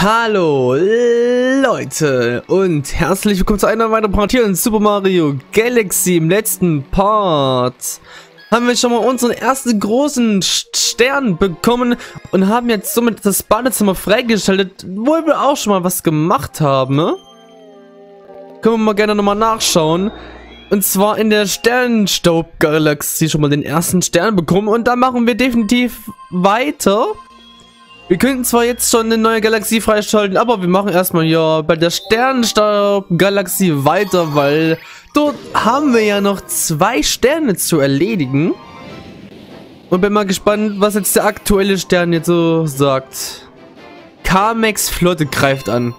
Hallo Leute und herzlich willkommen zu einer weiteren Part hier in Super Mario Galaxy. Im letzten Part haben wir schon mal unseren ersten großen Stern bekommen und haben jetzt somit das Badezimmer freigeschaltet, wo wir auch schon mal was gemacht haben. Ne? Können wir mal gerne nochmal nachschauen. Und zwar in der Sternenstaub-Galaxie schon mal den ersten Stern bekommen und da machen wir definitiv weiter. Wir könnten zwar jetzt schon eine neue Galaxie freischalten, aber wir machen erstmal ja bei der Sternenstaub-Galaxie weiter, weil dort haben wir ja noch 2 Sterne zu erledigen. Und bin mal gespannt, was jetzt der aktuelle Stern jetzt so sagt. Kamex Flotte greift an.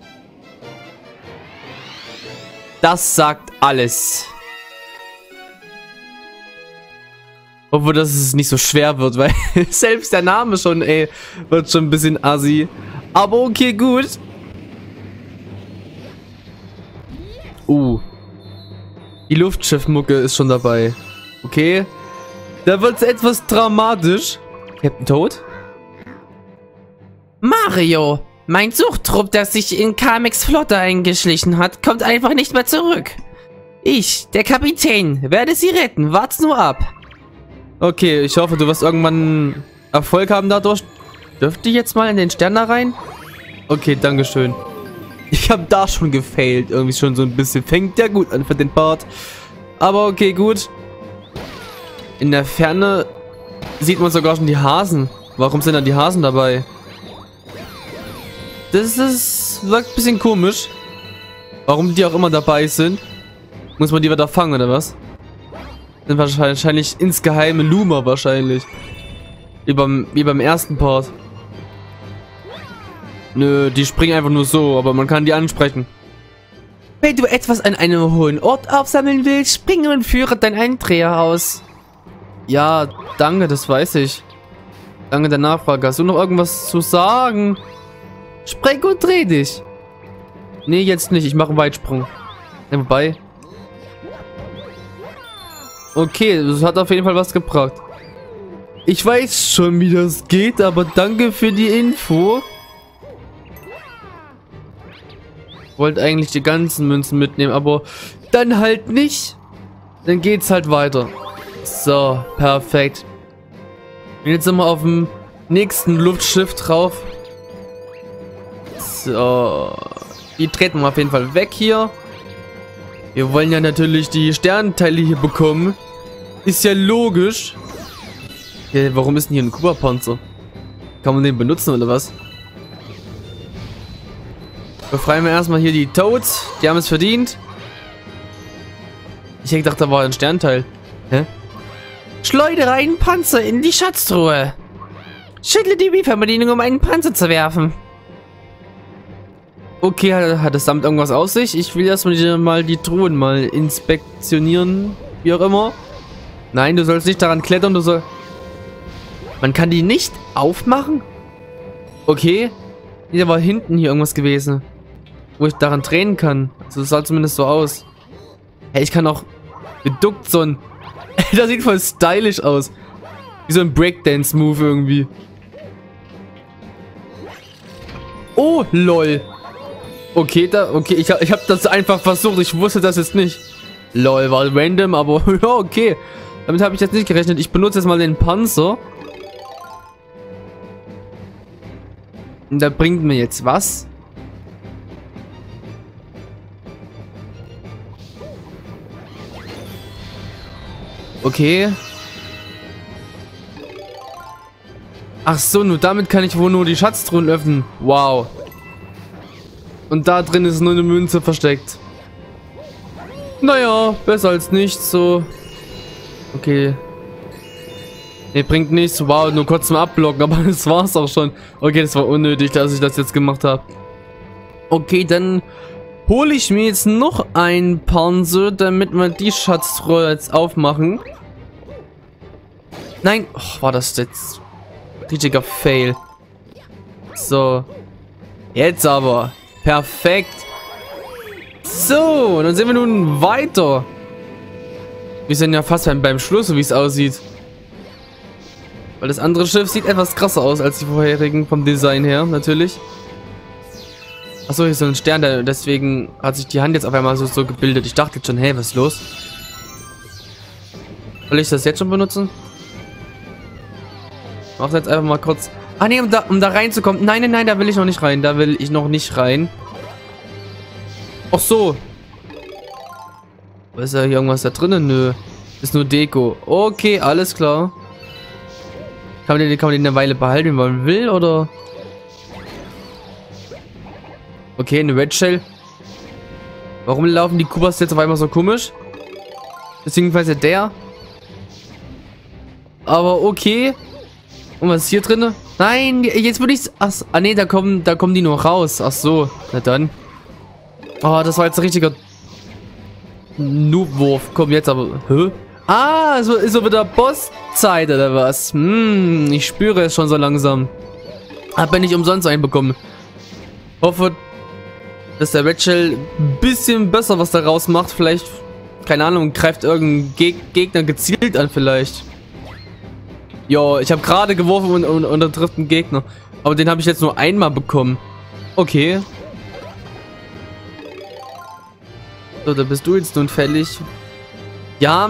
Das sagt alles. Obwohl, dass es nicht so schwer wird, weil selbst der Name schon, wird schon ein bisschen assi. Aber okay, gut. Die Luftschiffmucke ist schon dabei. Okay. Da wird es etwas dramatisch. Captain Toad? Mario! Mein Suchtrupp, das sich in Kamex Flotte eingeschlichen hat, kommt einfach nicht mehr zurück. Ich, der Kapitän, werde sie retten. Wart's nur ab. Okay, ich hoffe, du wirst irgendwann Erfolg haben dadurch. Dürfte ich jetzt mal in den Stern da rein? Okay, dankeschön. Ich habe da schon gefailt. Irgendwie schon so ein bisschen. Fängt ja gut an für den Part. Aber okay, gut. In der Ferne sieht man sogar schon die Hasen. Warum sind da die Hasen dabei? Das wirkt ein bisschen komisch. Warum die auch immer dabei sind. Muss man die wieder fangen, oder was? Sind wahrscheinlich insgeheime Luma wahrscheinlich. Wie beim ersten Part. Nö, die springen einfach nur so, aber man kann die ansprechen. Wenn du etwas an einem hohen Ort aufsammeln willst, springe und führe dein Eindreher aus. Ja, danke, das weiß ich. Danke der Nachfrage. Hast du noch irgendwas zu sagen? Spreng und dreh dich. Nee, jetzt nicht. Ich mache einen Weitsprung. Ja, wobei. Okay, das hat auf jeden Fall was gebracht. Ich weiß schon, wie das geht, aber danke für die Info. Wollte eigentlich die ganzen Münzen mitnehmen, aber dann halt nicht. Dann geht's halt weiter. So, perfekt. Und jetzt sind wir auf dem nächsten Luftschiff drauf. So. Die treten wir auf jeden Fall weg hier. Wir wollen ja natürlich die Sternteile hier bekommen. Ist ja logisch. Ja, warum ist denn hier ein Kuba-Panzer? Kann man den benutzen oder was? Befreien wir erstmal hier die Toads. Die haben es verdient. Ich hätte gedacht, da war ein Sternteil. Hä? Schleudere einen Panzer in die Schatztruhe. Schüttle die Wii-Fernbedienung, um einen Panzer zu werfen. Okay, hat das damit irgendwas aus sich? Ich will erstmal mal die Truhen mal inspektionieren. Wie auch immer. Nein, du sollst nicht daran klettern, du sollst... Man kann die nicht aufmachen? Okay. Hier war hinten hier irgendwas gewesen. Wo ich daran drehen kann. Also das sah zumindest so aus. Hey, ich kann auch geduckt so ein... Das sieht voll stylisch aus. Wie so ein Breakdance-Move irgendwie. Oh, lol. Okay, ich hab das einfach versucht. Ich wusste das jetzt nicht. Lol, war random, aber ja, okay. Damit habe ich jetzt nicht gerechnet. Ich benutze jetzt mal den Panzer. Und der bringt mir jetzt was? Okay. Ach so, nur damit kann ich wohl nur die Schatztruhen öffnen. Wow. Und da drin ist nur eine Münze versteckt. Naja, besser als nichts, so. Okay. Ne, bringt nichts. Wow, nur kurz zum Abblocken, aber das war's auch schon. Okay, das war unnötig, dass ich das jetzt gemacht habe. Okay, dann hole ich mir jetzt noch ein Panzer, damit wir die Schatztruhe jetzt aufmachen. Nein, oh, war das jetzt richtiger Fail. So. Jetzt aber. Perfekt. So, dann sind wir nun weiter. Wir sind ja fast beim Schluss, so wie es aussieht. Weil das andere Schiff sieht etwas krasser aus als die vorherigen vom Design her, natürlich. Achso, hier ist so ein Stern, deswegen hat sich die Hand jetzt auf einmal so gebildet. Ich dachte jetzt schon, hey, was ist los? Soll ich das jetzt schon benutzen? Mach jetzt einfach mal kurz. Ah ne, um da reinzukommen. Nein, nein, nein, da will ich noch nicht rein. Da will ich noch nicht rein. Ach so. Ist ja hier irgendwas da drinnen? Nö. Ist nur Deko. Okay, alles klar. Kann man den eine Weile behalten, wenn man will, oder? Okay, eine Red Shell. Warum laufen die Kubas jetzt auf einmal so komisch? Beziehungsweise der. Aber okay. Und was ist hier drin? Nein, jetzt würde ich... Ah ne, da kommen die nur raus. Ach so, na dann. Oh, das war jetzt ein richtiger Noob-Wurf. Komm jetzt aber... Hä? Ah, so ist so wieder Bosszeit oder was? Ich spüre es schon so langsam. Hab ja nicht umsonst einbekommen. Hoffe, dass der Red Shell ein bisschen besser was daraus macht. Vielleicht, keine Ahnung, greift irgendein Gegner gezielt an vielleicht. Jo, ich habe gerade geworfen und da trifft ein Gegner. Aber den habe ich jetzt nur einmal bekommen. Okay. So, da bist du jetzt nun fällig. Ja,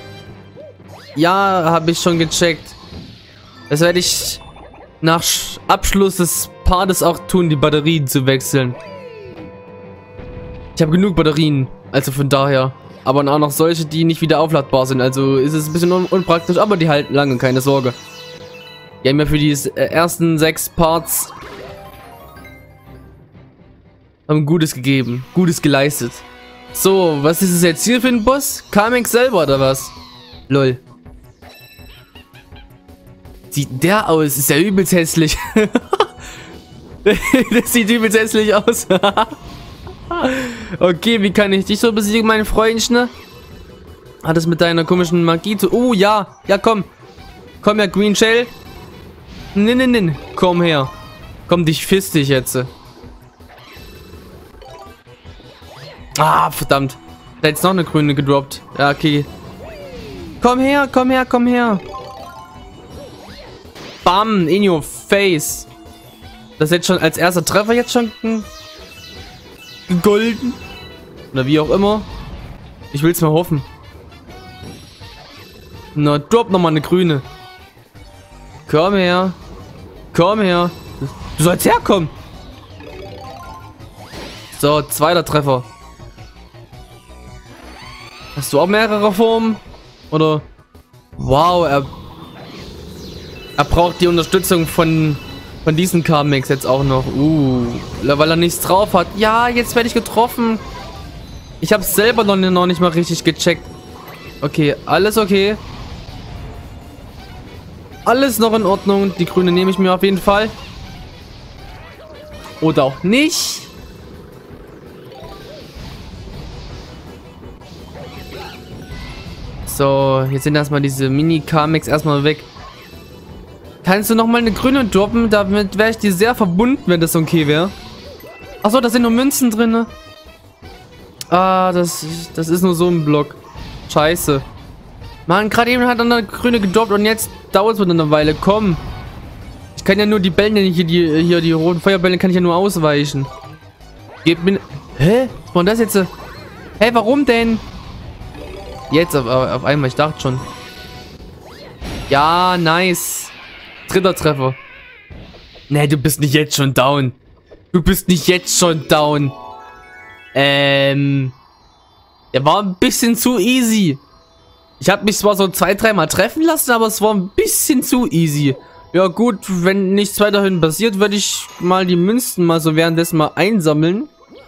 ja, habe ich schon gecheckt. Das werde ich nach Abschluss des Partes auch tun, die Batterien zu wechseln. Ich habe genug Batterien, also von daher. Aber auch noch solche, die nicht wieder aufladbar sind. Also ist es ein bisschen unpraktisch, aber die halten lange, keine Sorge. Die haben ja für die ersten 6 Parts haben Gutes gegeben, Gutes geleistet. So, was ist es jetzt hier für ein Boss? Kamek selber oder was? Lol. Sieht der aus? Ist ja übelst hässlich. Das sieht übelst hässlich aus. Okay, wie kann ich dich so besiegen, mein Freundchen? Hat es mit deiner komischen Magie zu... Oh, ja. Ja, komm. Komm her, Green Shell. Nin. Komm her. Komm, dich fist dich jetzt. Ah, verdammt. Da ist noch eine grüne gedroppt. Ja, okay. Komm her. Bam, in your face. Das ist jetzt schon als erster Treffer jetzt schon gegolden. Oder wie auch immer. Ich will es mal hoffen. Na, drop nochmal eine grüne. Komm her. Du sollst herkommen. So, zweiter Treffer. Hast du auch mehrere Formen? Oder? Wow, er braucht die Unterstützung von diesen Kamex jetzt auch noch. Weil er nichts drauf hat. Ja, jetzt werde ich getroffen. Ich habe es selber noch nicht mal richtig gecheckt. Okay, alles okay. Alles noch in Ordnung. Die grüne nehme ich mir auf jeden Fall. Oder auch nicht. So, jetzt sind erstmal diese Mini-Kamex erstmal weg. Kannst du nochmal eine grüne droppen? Damit wäre ich dir sehr verbunden, wenn das okay wäre. Achso, da sind nur Münzen drin. Ah, das ist nur so ein Block. Scheiße. Mann, gerade eben hat er eine grüne gedroppt und jetzt dauert es wieder eine Weile. Komm. Ich kann ja nur die Bälle, hier die roten Feuerbälle, kann ich ja nur ausweichen. Gebt mir... Hä? Was war das jetzt? Hä, warum denn? Jetzt auf einmal, ich dachte schon. Ja, nice. Dritter Treffer. Nee, du bist nicht jetzt schon down. Der war ein bisschen zu easy. Ich habe mich zwar so 2-3 Mal treffen lassen, aber es war ein bisschen zu easy. Ja gut, wenn nichts weiterhin passiert, würde ich mal die Münzen mal so währenddessen mal einsammeln.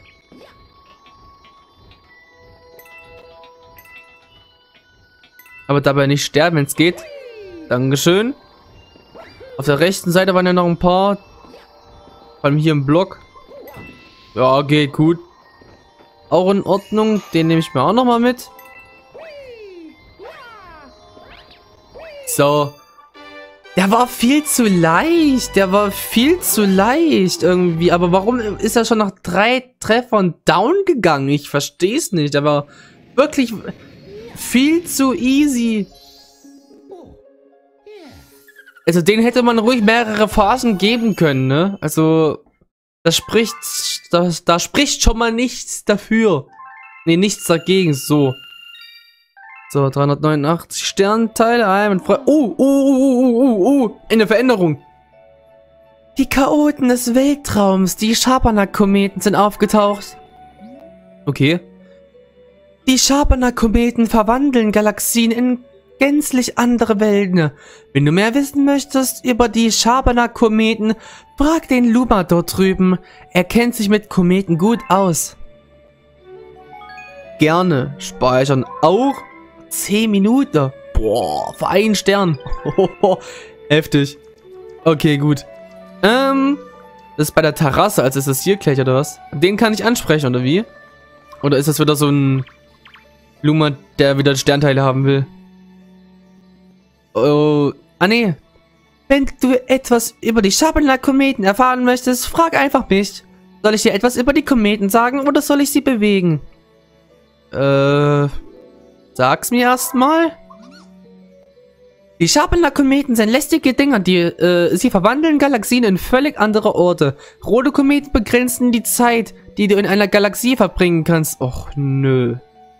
Aber dabei nicht sterben, wenn es geht. Dankeschön. Auf der rechten Seite waren ja noch ein paar. Vor allem hier im Block. Ja, geht gut. Auch in Ordnung. Den nehme ich mir auch noch mal mit. So. Der war viel zu leicht. Irgendwie. Aber warum ist er schon nach 3 Treffern down gegangen? Ich verstehe es nicht. Der war wirklich viel zu easy. Also den hätte man ruhig mehrere Phasen geben können, ne? Also das spricht da spricht schon mal nichts dafür. Nee, nichts dagegen, so. So, 389 Sternteile, eine Veränderung. Die Chaoten des Weltraums, die Schabernack-Kometen sind aufgetaucht. Okay. Die Schabernack-Kometen verwandeln Galaxien in gänzlich andere Welten. Wenn du mehr wissen möchtest über die Schabernack-Kometen, frag den Luma dort drüben. Er kennt sich mit Kometen gut aus. Gerne. Speichern auch 10 Minuten. Boah, für einen Stern. Heftig. Okay, gut. Das ist bei der Terrasse, also ist das hier gleich, oder was? Den kann ich ansprechen, oder wie? Oder ist das wieder so ein Luma, der wieder Sternteile haben will? Oh, nee. Wenn du etwas über die Schabernack-Kometen erfahren möchtest, frag einfach mich. Soll ich dir etwas über die Kometen sagen, oder soll ich sie bewegen? Sag's mir erstmal. Die Schabernack-Kometen sind lästige Dinger, sie verwandeln Galaxien in völlig andere Orte. Rote Kometen begrenzen die Zeit, die du in einer Galaxie verbringen kannst. Och, nö.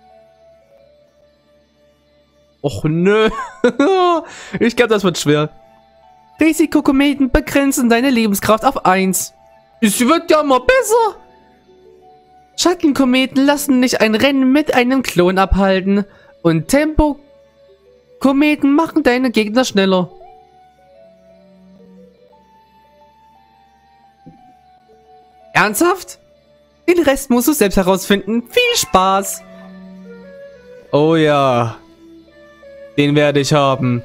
Och, nö. Ich glaube, das wird schwer. Risikokometen begrenzen deine Lebenskraft auf 1. Es wird ja mal besser. Schattenkometen lassen nicht ein Rennen mit einem Klon abhalten. Und Tempo-Kometen machen deine Gegner schneller. Ernsthaft? Den Rest musst du selbst herausfinden. Viel Spaß! Oh ja. Den werde ich haben.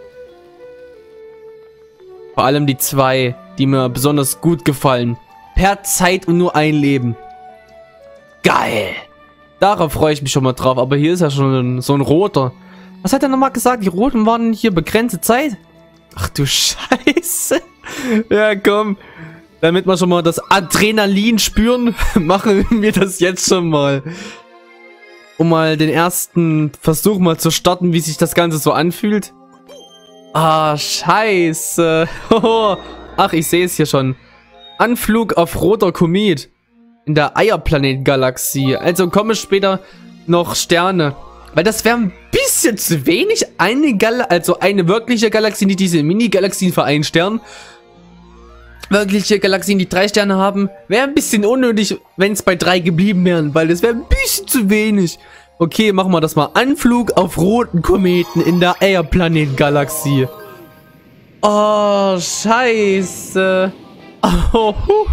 Vor allem die 2, die mir besonders gut gefallen. Per Zeit und nur ein Leben. Geil! Darauf freue ich mich schon mal drauf, aber hier ist ja schon so ein roter. Was hat er nochmal gesagt? Die roten waren hier begrenzte Zeit? Ach du Scheiße. Ja, komm. Damit wir schon mal das Adrenalin spüren, machen wir das jetzt schon mal. Um mal den ersten Versuch mal zu starten, wie sich das Ganze so anfühlt. Ah, scheiße. Ach, ich sehe es hier schon. Anflug auf roter Komet. In der Eierplanet-Galaxie. Also kommen später noch Sterne. Weil das wäre ein bisschen zu wenig. Eine wirkliche Galaxie, die diese Mini-Galaxien für einen Stern. Wirkliche Galaxien, die 3 Sterne haben. Wäre ein bisschen unnötig, wenn es bei 3 geblieben wären. Weil das wäre ein bisschen zu wenig. Okay, machen wir das mal. Anflug auf roten Kometen in der Eierplanet-Galaxie. Oh, scheiße. Oh,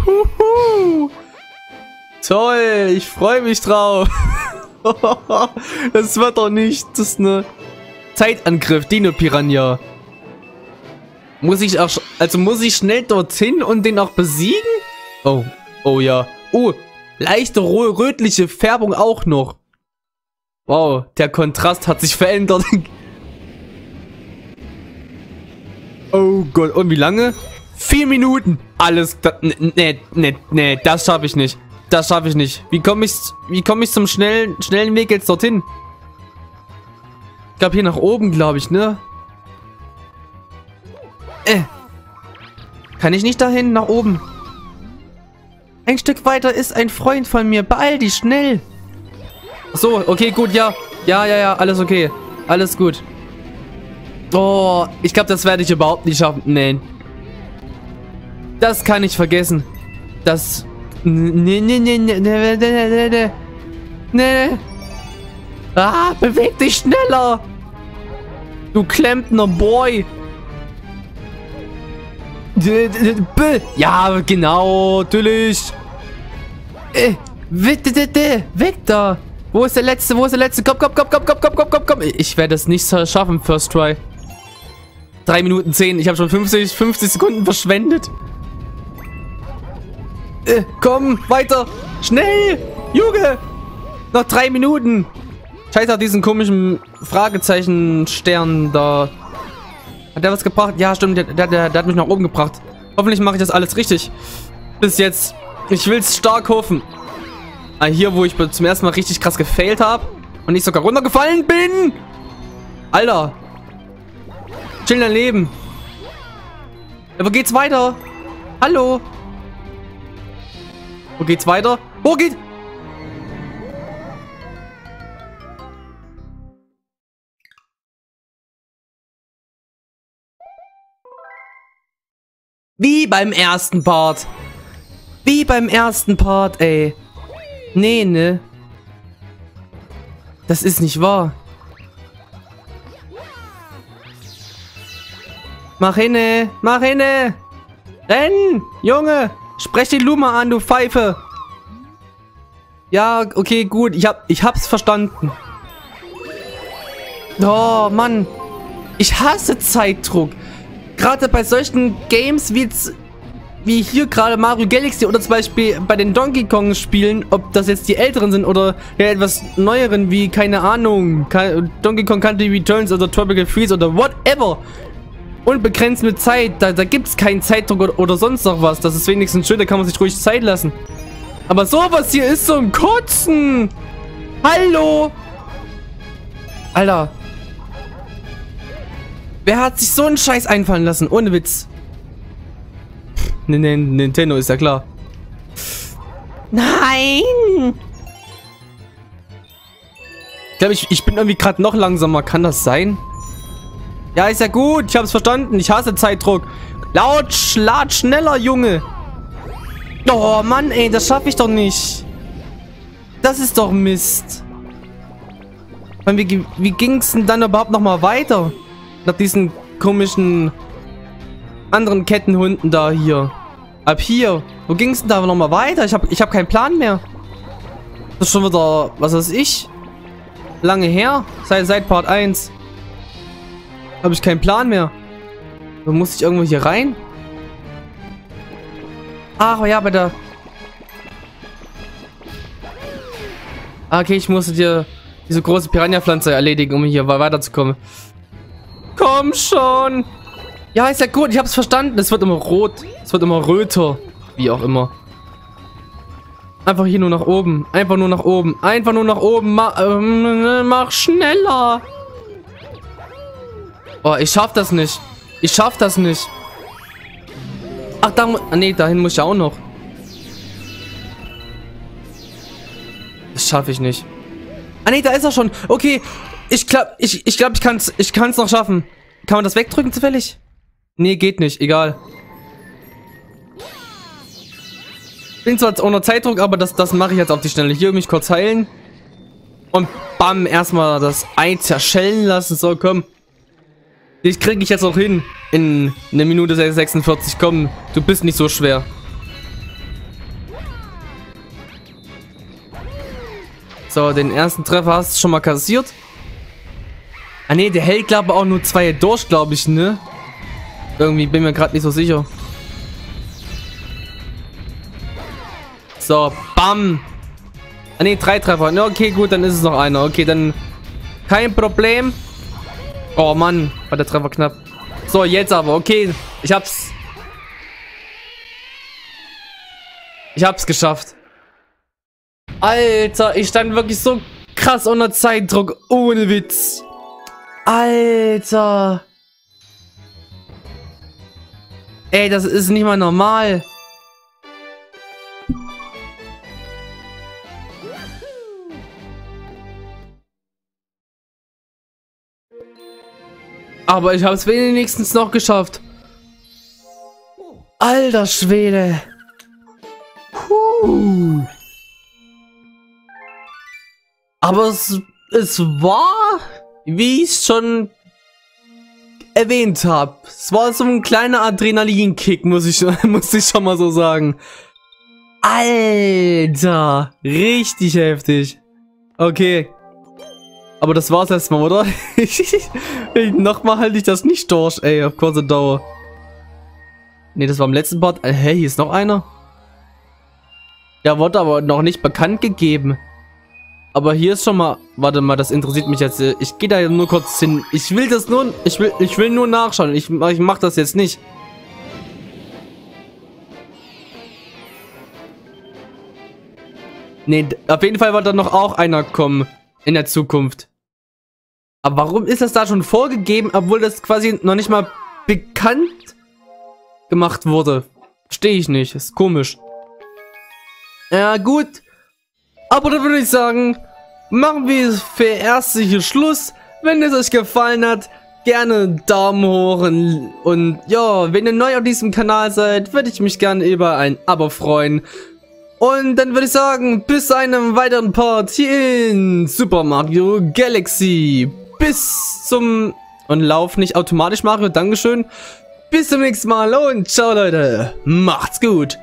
Toll, ich freue mich drauf. Das wird doch nicht. Das ist eine Zeitangriff, Dino Piranha. Muss ich schnell dorthin und den auch besiegen? Oh ja. Leichte rötliche Färbung auch noch. Wow, der Kontrast hat sich verändert. Oh Gott, und wie lange? 4 Minuten. Alles, nee, das schaffe ich nicht. Das schaffe ich nicht. Wie komme ich zum schnellen Weg jetzt dorthin? Ich glaube hier nach oben, glaube ich, ne? Kann ich nicht dahin, nach oben? Ein Stück weiter ist ein Freund von mir. Beeil dich, schnell. So, okay, gut, ja. Ja, alles okay. Alles gut. Oh, ich glaube, das werde ich überhaupt nicht schaffen. Nee. Das kann ich vergessen. Das... Nee. Ah, beweg dich schneller. Du Klempner Boy. Ja, genau, natürlich. Weg da. Wo ist der letzte? Komm. Ich werde es nicht schaffen, First Try. 3 Minuten 10. Ich habe schon 50 Sekunden verschwendet. Komm, weiter. Schnell. Junge. Noch 3 Minuten. Scheiße, diesen komischen Fragezeichen-Stern da. Hat der was gebracht? Ja, stimmt. Der hat mich nach oben gebracht. Hoffentlich mache ich das alles richtig. Bis jetzt. Ich will es stark hoffen. Hier, wo ich zum ersten Mal richtig krass gefailt habe. Und ich sogar runtergefallen bin. Alter. Chill dein Leben. Ja, wo geht's weiter? Hallo. Wo geht's weiter? Wo geht... Wie beim ersten Part. Wie beim ersten Part, ey. Nee, ne? Das ist nicht wahr. Mach hinne, mach hinne. Renn, Junge. Sprech die Luma an, du Pfeife. Ja, okay, gut. Ich hab's verstanden. Oh, Mann. Ich hasse Zeitdruck. Gerade bei solchen Games wie hier gerade Mario Galaxy oder zum Beispiel bei den Donkey Kong Spielen, ob das jetzt die älteren sind oder ja, etwas neueren wie, keine Ahnung, Donkey Kong Country Returns oder Tropical Freeze oder whatever. Unbegrenzt mit Zeit, da gibt es keinen Zeitdruck oder sonst noch was. Das ist wenigstens schön, da kann man sich ruhig Zeit lassen. Aber sowas hier ist so ein Kotzen. Hallo. Alter. Wer hat sich so einen Scheiß einfallen lassen? Ohne Witz. Nintendo ist ja klar. Nein! Ich glaube, ich bin irgendwie gerade noch langsamer. Kann das sein? Ja, ist ja gut. Ich habe es verstanden. Ich hasse Zeitdruck. Laut, schneller, Junge. Oh, Mann, ey. Das schaffe ich doch nicht. Das ist doch Mist. Wie ging es denn dann überhaupt nochmal weiter? Nach diesen komischen anderen Kettenhunden da hier. Ab hier. Wo ging es denn da nochmal weiter? Ich hab keinen Plan mehr. Das ist schon wieder, was weiß ich, lange her. Seit Part 1. Habe ich keinen Plan mehr. Da muss ich irgendwo hier rein. Ach ja, bei der... Okay, ich musste dir diese große Piranha-Pflanze erledigen, um hier weiterzukommen. Komm schon! Ja, ist ja gut, ich hab's verstanden. Es wird immer rot. Es wird immer röter. Wie auch immer. Einfach hier nur nach oben. Einfach nur nach oben. Einfach nur nach oben. Mach schneller. Oh, ich schaff das nicht. Ich schaff das nicht. Ach, da... Nee, dahin muss ich auch noch. Das schaffe ich nicht. Ah, nee, da ist er schon. Okay. Ich glaube, ich kann's noch schaffen. Kann man das wegdrücken zufällig? Nee, geht nicht. Egal. Bin zwar jetzt unter Zeitdruck, aber das mache ich jetzt auf die Schnelle. Hier mich kurz heilen. Und bam, erstmal das Ei zerschellen lassen. So, komm. Das kriege ich jetzt auch hin. In 1 Minute 46. Komm, du bist nicht so schwer. So, den ersten Treffer hast du schon mal kassiert. Ah ne, der hält glaube ich auch nur 2 durch, glaube ich, ne? Irgendwie bin mir gerade nicht so sicher. So, bam. Ah ne, 3 Treffer. Ne, okay, gut, dann ist es noch einer. Okay, dann kein Problem. Oh Mann, war der Treffer knapp. So, jetzt aber, okay. Ich hab's geschafft. Alter, ich stand wirklich so krass unter Zeitdruck. Ohne Witz. Alter. Ey, das ist nicht mal normal. Aber ich habe es wenigstens noch geschafft. Alter Schwede. Aber es war, wie ich es schon erwähnt habe, es war so ein kleiner Adrenalinkick, muss ich schon mal so sagen. Alter, richtig heftig. Okay. Aber das war's erstmal, oder? Nochmal halte ich das nicht durch, ey, auf kurze Dauer. Ne, das war im letzten Part. Hey, hier ist noch einer. Ja, wurde aber noch nicht bekannt gegeben. Aber hier ist schon mal... Warte mal, das interessiert mich jetzt. Ich gehe da nur kurz hin. Ich will das nur... Ich will nur nachschauen. Ich mach das jetzt nicht. Ne, auf jeden Fall wird da noch auch einer kommen. In der Zukunft. Aber warum ist das da schon vorgegeben, obwohl das quasi noch nicht mal bekannt gemacht wurde? Verstehe ich nicht. Ist komisch. Ja, gut. Aber dann würde ich sagen, machen wir für erst hier Schluss. Wenn es euch gefallen hat, gerne einen Daumen hoch und ja, wenn ihr neu auf diesem Kanal seid, würde ich mich gerne über ein Abo freuen. Und dann würde ich sagen, bis zu einem weiteren Part hier in Super Mario Galaxy. Bis zum... Und lauf nicht automatisch, Mario, Dankeschön. Bis zum nächsten Mal und ciao, Leute. Macht's gut.